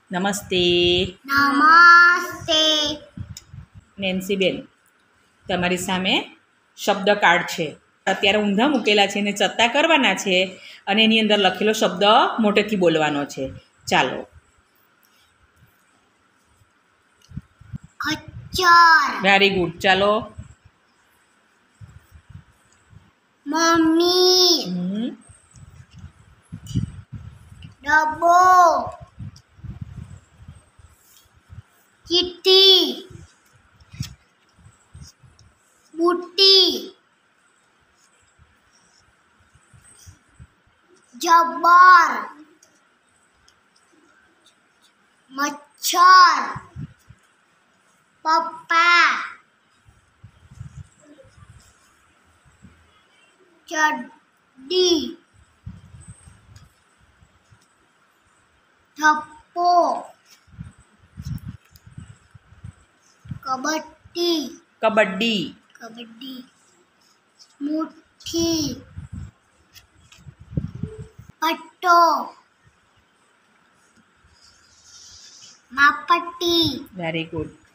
નમસ્તે. નમસ્તે. નેન્સીબેન, તમારી સામે શબ્દ કાર્ડ છે. અત્યારે ઊંધા મૂકેલા છે ને ચત્તા કરવાના છે અને એની અંદર લખેલો શબ્દ મોટેથી બોલવાનો છે. ચાલો. ખચ્ચર. Very good. ચાલો. મમ્મી. ડબ્બો. ચીઠી. બુટ્ટી. જબ્બર. મચ્છર. પપ્પા. ચડ્ડી. થપ્પો. કબડ્ડી. કબડ્ડી. કબડ્ડી. મુઠ્ઠી. પટ્ટો. માપટ્ટી. Very good.